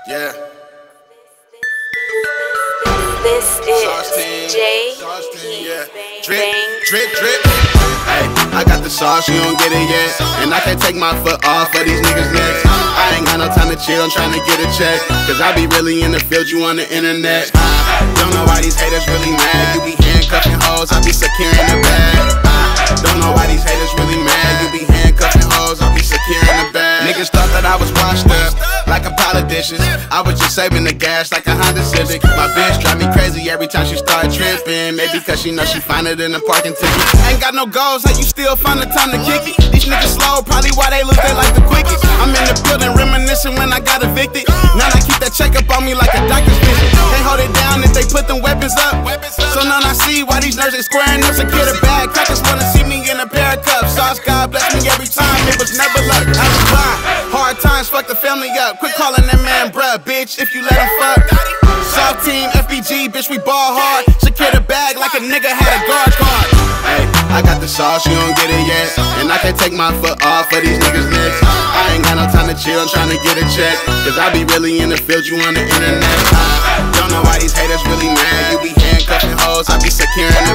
Yeah. This is J. Yeah. Drip, drip, drip. Hey, I got the sauce, you don't get it yet. And I can't take my foot off of these niggas' necks. I ain't got no time to chill, I'm trying to get a check. Cause I be really in the field, you on the internet. Don't know why these haters really mad. You be handcuffing hoes, I be securing the bag. Don't know why these haters really mad. You be handcuffing hoes, I be securing the bag. Niggas thought that I was washed up like a pile of dishes. I was just saving the gas like a Honda Civic. My bitch drive me crazy every time she start tripping. Maybe cause she know she find it in the parking ticket. Ain't got no goals, how you still find the time to kick it? These niggas slow, probably why they lose they like the quickest. I'm in the building reminiscing when I got evicted. Now I keep that check up on me like a doctor's visit. Can't hold it down if they put them weapons up. So now I see why these nurses squaring up. Secure the bag, crackers wanna see me in a pair of cups. Sauce God bless me every time, it was never luck. I was blind, hard times fuck the family up. Quit calling that man bruh, bitch, if you let him fuck. Soft team, FBG, bitch, we ball hard. Secure the bag like a nigga had a guard card. Hey, I got the sauce, you don't get it yet. And I can't take my foot off of these niggas' necks. I ain't got no time to chill, I'm trying to get a check. Cause I be really in the field, you on the internet. Don't know why these haters really mad. You be handcuffing hoes, I be securing the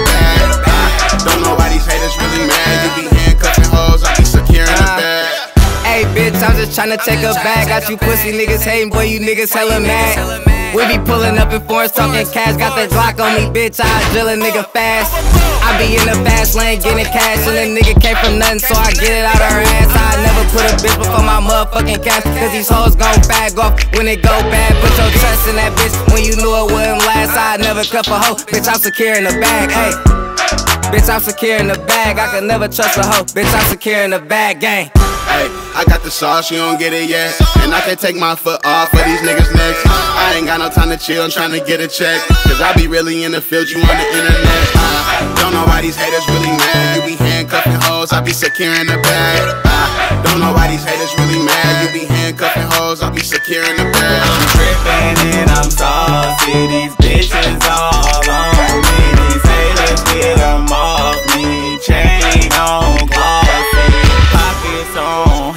bag. Don't know why these haters really mad. You be handcuffing hoes, I be securing the bag. Hey bitch, I'm just tryna take a bag. Got you pussy niggas hating, boy, you niggas hella mad. We be pulling up in foreigns, talking cash. Got the Glock on me, bitch, I drill a nigga fast. I be in the fast lane getting cash, and the nigga came from nothing, so I get it out her ass. I never put a bitch before my motherfucking cash, cause these hoes gon' bag off when it go bad. Put your trust in that bitch when you knew it wouldn't last. I never cuff a hoe, bitch, I'm securing the bag, ayy. Bitch, I'm securing the bag, I can never trust a hoe. Bitch, I'm securing the bag, gang. Hey, I got the sauce, you don't get it yet. And I can't take my foot off of these niggas' necks. I ain't got no time to chill, I'm trying to get a check. Cause I be really in the field, you on the internet. Don't know why these haters really mad. You be handcuffing hoes, I be securing the bag. Don't know why these haters really mad. You be handcuffing hoes, I be securing the bag. I'm trippin' and I'm saucy. These bitches all on me. These haters get them off me. Chain on glossy, pockets on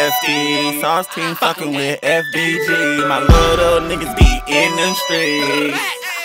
hefty. Sauce team fucking with FBG. My little niggas be in them streets.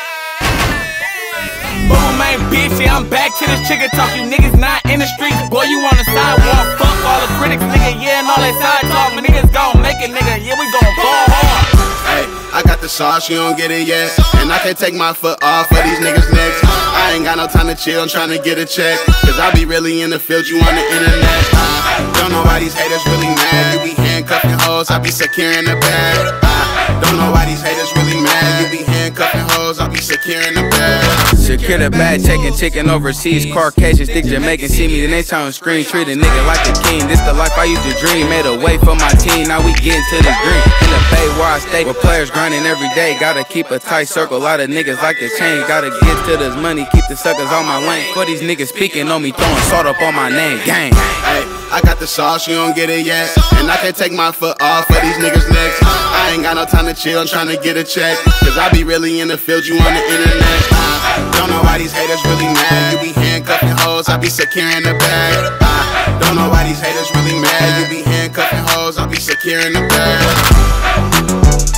Boom, man, bitch, yeah, I'm back to this chicken talk. You niggas not in the streets, boy, you on the sidewalk. Fuck all the critics, nigga, yeah, and all that side talk. My niggas gon' make it, nigga, yeah, we gon' ball hard. Hey, I got the sauce, you don't get it yet. And I can't take my foot off of these niggas' necks. I ain't got no time to chill, I'm trying to get a check. Cause I be really in the field, you on the internet. Don't know why these haters really mad. You be handcuffing hoes, I be securing the bag. Don't know why these haters really mad. You be handcuffing hoes, I be securing the bag. Secure the bag, taking chicken overseas. Caucasians think Jamaican see me, then they trying to scream. Treat a nigga like a king. This the life I used to dream. Made a way for my team, now we getting to the green. In the bay where I stay, with players grinding every day. Gotta keep a tight circle, a lot of niggas like to change. Gotta get to this money, keep the suckers on my lane. For these niggas speaking on me, throwing salt up on my name. Gang. Hey, I got the sauce, you don't get it yet. And I can't take my foot off of these niggas' necks. I ain't got no time to chill, I'm trying to get a check. Cause I be really in the field, you on the internet. Don't know why these haters really mad. You be handcuffing hoes, I be securing the bag. Don't know why these haters really mad. You be handcuffing hoes, I be securing the bag.